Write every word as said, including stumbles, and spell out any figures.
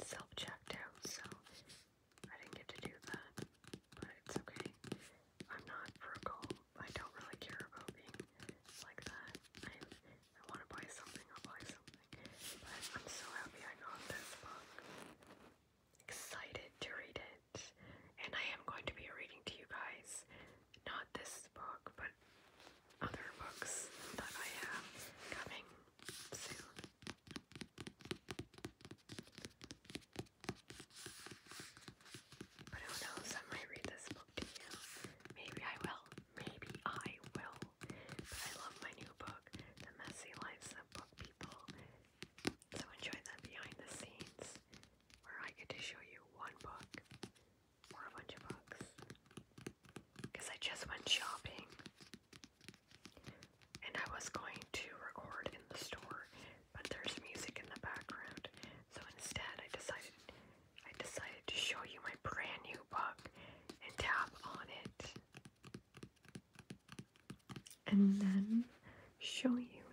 self-checked out, so I didn't get to do that, but it's okay. I'm not frugal. I don't really care about being like that. I, I want to buy something, I'll buy something. But I'm so happy I got this book. Excited to read it. And I am going to be reading to you guys, not this book, but other books that I have coming soon. But who knows, I might read this book to you. Maybe I will. Maybe I will. But I love my new book, The Messy Lives of Book People. So enjoy that behind the scenes, where I get to show you one book, or a bunch of books. Because I just went shopping, and I was going to record in the store, but there's music in the background. So instead, I decided I decided to show you my brand new book and tap on it, and then show you